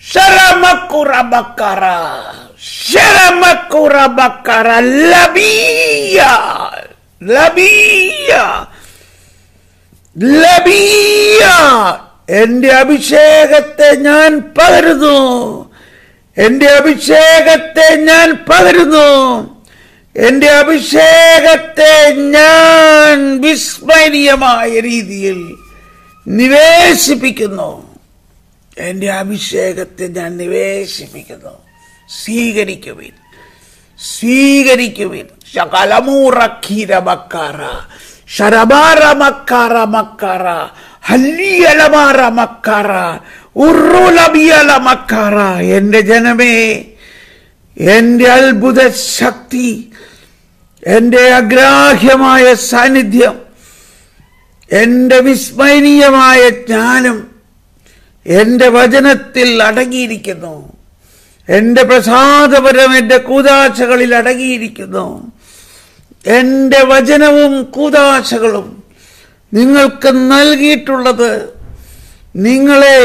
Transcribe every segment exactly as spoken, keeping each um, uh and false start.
Sharamakura Sharamakura bakara Labia Labia Labia എന്റെ അഭിഷേകത്തെ ഞാൻ പകരുന്നു എന്റെ അഭിഷേകത്തെ ഞാൻ പകരുന്നു എന്റെ അഭിഷേകത്തെ ഞാൻ വിസ്മരണീയമായ രീതിയിൽ നിവേശിപ്പിക്കുന്നു എന്റെ അഭിഷേകത്തെ ഞാൻ നിവേശിപ്പിക്കുന്നു സ്വീകരിക്കുവിൻ സ്വീകരിക്കുവിൻ ശകലമൂറക്കീരമക്കാര ശരബാരമക്കാര മക്കാര ഹല്ലിയലമാരമക്കാര ഉറുലബിയലമക്കാര എന്റെ ജനമേ എന്റെ അത്ഭുത ശക്തി എന്റെ അഗ്രാഹ്യമായ സാന്നിധ്യം എന്റെ വിസ്മരണീയമായ ജ്ഞാനം എന്റെ വചനത്തിൽ അടങ്ങിയിരിക്കുന്നു എന്റെ പ്രസാദപരം എന്റെ കൂദാശകളിൽ അടങ്ങിയിരിക്കുന്നു എന്റെ വചനവും കൂദാശകളും നിങ്ങൾക്ക് നൽകിയിട്ടുള്ളത് നിങ്ങളെ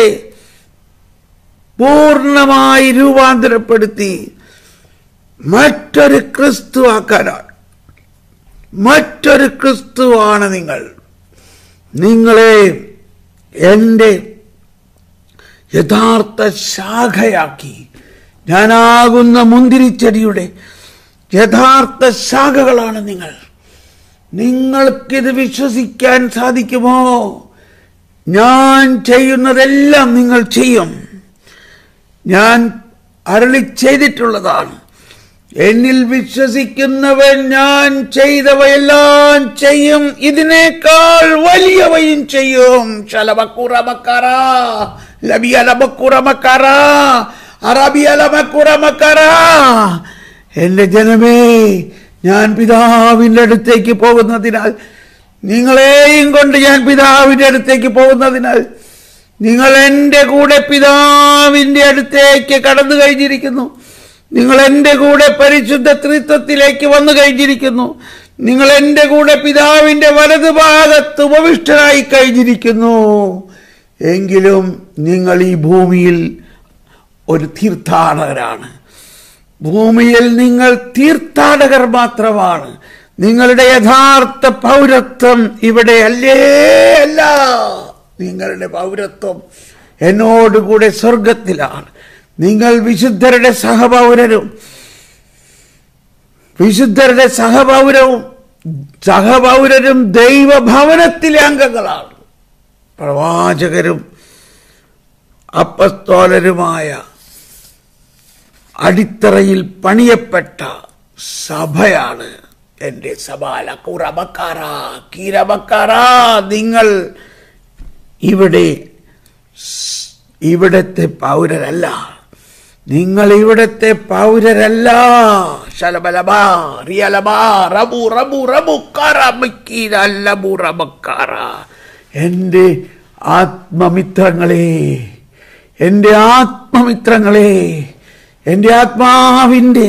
പൂർണ്ണമായി രൂപാന്തരപ്പെടുത്തി മറ്റൊരു ക്രിസ്തു ആക്കാനാണ് മറ്റൊരു ക്രിസ്തുവാണ് നിങ്ങൾ നിങ്ങളെ എന്റെ യഥാർത്ഥ ശാഖയാക്കി ഞാനാകുന്ന മുന്തിരിച്ചെടിയുടെ യഥാർത്ഥ ശാഖകളാണ് നിങ്ങൾ നിങ്ങൾക്കിത് വിശ്വസിക്കാൻ സാധിക്കുമോ ഞാൻ ചെയ്യുന്നതെല്ലാം നിങ്ങൾ ചെയ്യും ഞാൻ അരുളി ചെയ്തിട്ടുള്ളതാണ് എന്നിൽ വിശ്വസിക്കുന്നവൻ ഞാൻ ചെയ്തവയെല്ലാം ചെയ്യും ഇതിനേക്കാൾ വലിയവയും ചെയ്യും ശലബക്കുറമക്കറ ലബിയലബക്കുറമക്കറ അറബിയലമക്കുറമക്കറ എന്റെ ജനമേ ഞാൻ പിതാവിന്റെ അടുത്തേക്ക് പോകുന്നതിനാൽ നിങ്ങളെയും കൊണ്ട് ഞാൻ പിതാവിന്റെ അടുത്തേക്ക് പോകുന്നതിനാൽ നിങ്ങൾ എന്റെ കൂടെ പിതാവിന്റെ അടുത്തേക്ക് കടന്നു കഴിഞ്ഞിരിക്കുന്നു നിങ്ങൾ എന്റെ കൂടെ പരിശുദ്ധ ത്രിത്വത്തിലേക്ക് വന്നു കഴിഞ്ഞിരിക്കുന്നു നിങ്ങൾ എന്റെ കൂടെ പിതാവിന്റെ വലതുഭാഗത്ത് ഉപവിഷ്ടരായി കഴിഞ്ഞിരിക്കുന്നു എങ്കിലും നിങ്ങൾ ഈ ഭൂമിയിൽ ഒരു തീർത്ഥാടകരാണ് ഭൂമിയിൽ നിങ്ങൾ തീർത്ഥാടകർ മാത്രമാണ് നിങ്ങളുടെ യഥാർത്ഥ പൗരത്വം ഇവിടെ അല്ലേ അല്ല നിങ്ങളുടെ പൗരത്വം എന്നോടുകൂടെ സ്വർഗത്തിലാണ് നിങ്ങൾ വിശുദ്ധരുടെ സഹപൗരരും വിശുദ്ധരുടെ സഹപൗരവും സഹപൗരരും ദൈവഭവനത്തിലെ അംഗങ്ങളാണ് പ്രവാചകരും അപ്പസ്തോലരുമായ അടിത്തറയിൽ പണിയപ്പെട്ട സഭയാണ് എന്റെ സഭാല കുറമക്കാര കീരമക്കാര നിങ്ങൾ ഇവിടെ ഇവിടത്തെ പൗരരല്ല നിങ്ങൾ ഇവിടത്തെ പൗരരല്ല ശലബലബാ റിയലബാ റബു റബു റബു കറമക്കീരല്ലബു റബക്കാര എന്റെ ആത്മമിത്രങ്ങളെ എന്റെ ആത്മമിത്രങ്ങളെ എന്റെ ആത്മാവിന്റെ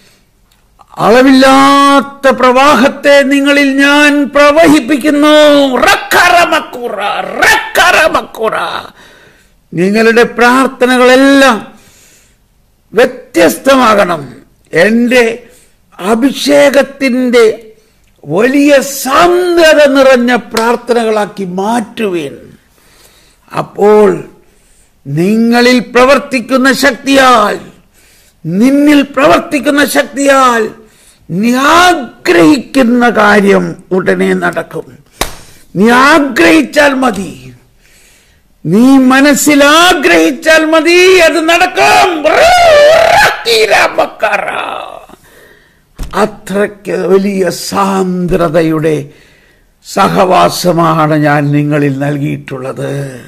അളവില്ലാത്ത പ്രവാഹത്തെ നിങ്ങളിൽ ഞാൻ പ്രവഹിപ്പിക്കുന്നു റക്കറമക്കുറ റക്കറമക്കുറ നിങ്ങളുടെ പ്രാർത്ഥനകളെല്ലാം വ്യത്യസ്തമാകണം എന്റെ അഭിഷേകത്തിന്റെ വലിയ സാന്ദ്രത നിറഞ്ഞ പ്രാർത്ഥനകളാക്കി മാറ്റുവേൻ അപ്പോൾ നിങ്ങളിൽ പ്രവർത്തിക്കുന്ന ശക്തിയാൽ നിന്നിൽ പ്രവർത്തിക്കുന്ന ശക്തിയാൽ നീ ആഗ്രഹിക്കുന്ന കാര്യം ഉടനെ നടക്കും നീ ആഗ്രഹിച്ചാൽ മതി നീ മനസ്സിൽ ആഗ്രഹിച്ചാൽ മതി അത് നടക്കും അത്രയ്ക്ക് വലിയ സാന്ദ്രതയുടെ സഹവാസമാണ് ഞാൻ നിങ്ങളിൽ നൽകിയിട്ടുള്ളത്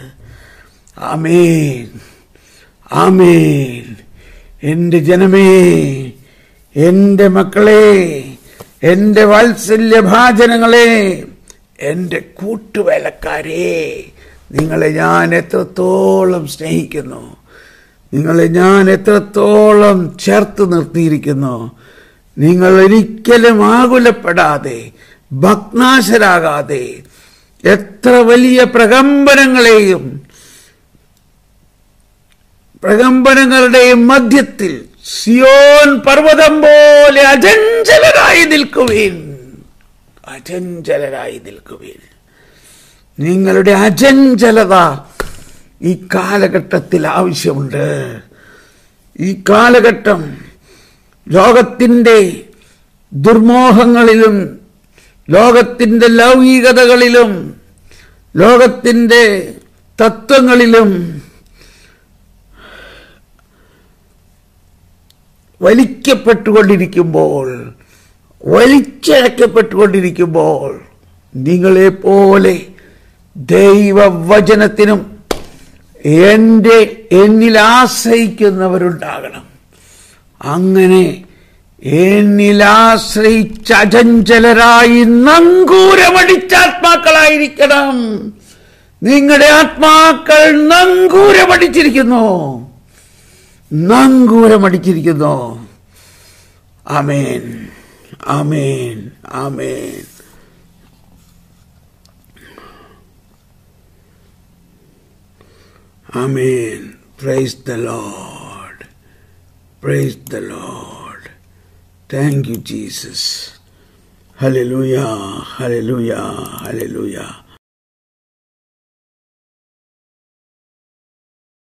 ആമേൻ ആമേൻ എന്റെ ജനമേ എന്റെ മക്കളെ എന്റെ വാത്സല്യഭാജനങ്ങളെ എന്റെ കൂട്ടുവേലക്കാരെ നിങ്ങളെ ഞാൻ എത്രത്തോളം സ്നേഹിക്കുന്നു നിങ്ങളെ ഞാൻ എത്രത്തോളം ചേർത്ത് നിർത്തിയിരിക്കുന്നു നിങ്ങൾ ഒരിക്കലും ആകുലപ്പെടാതെ ഭഗ്നാശരാകാതെ എത്ര വലിയ പ്രകമ്പനങ്ങളെയും പ്രകമ്പനങ്ങളുടെയും മധ്യത്തിൽ സിയോൻ പർവ്വതം പോലെ അചഞ്ചലരായി നിൽക്കുവിൻ. അചഞ്ചലരായി നിൽക്കുവിൻ. നിങ്ങളുടെ അചഞ്ചലത ഈ കാലഘട്ടത്തിൽ ആവശ്യമുണ്ട്. ഈ കാലഘട്ടം ലോകത്തിൻ്റെ ദുർമോഹങ്ങളിലും ലോകത്തിൻ്റെ ലൗകികതകളിലും ലോകത്തിൻ്റെ തത്വങ്ങളിലും വലിക്കപ്പെട്ടുകൊണ്ടിരിക്കുമ്പോൾ വലിച്ചഴക്കപ്പെട്ടുകൊണ്ടിരിക്കുമ്പോൾ നിങ്ങളെപ്പോലെ ദൈവവചനത്തിനും എൻ്റെ എന്നിൽ ആശ്രയിക്കുന്നവരുണ്ടാകണം. അങ്ങനെ എന്നിൽ ആശ്രയിച്ച അചഞ്ചലരായി നങ്കൂരമടിച്ച ആത്മാക്കളായിരിക്കണം. നിങ്ങളുടെ ആത്മാക്കൾ നങ്കൂരമടിച്ചിരിക്കുന്നു, നങ്കൂരമടിച്ചിരിക്കുന്നു. ആമേൻ, ആമേൻ, ആമേൻ. Amen. Praise the Lord. Praise the Lord. Thank you, Jesus. Hallelujah. Hallelujah. Hallelujah.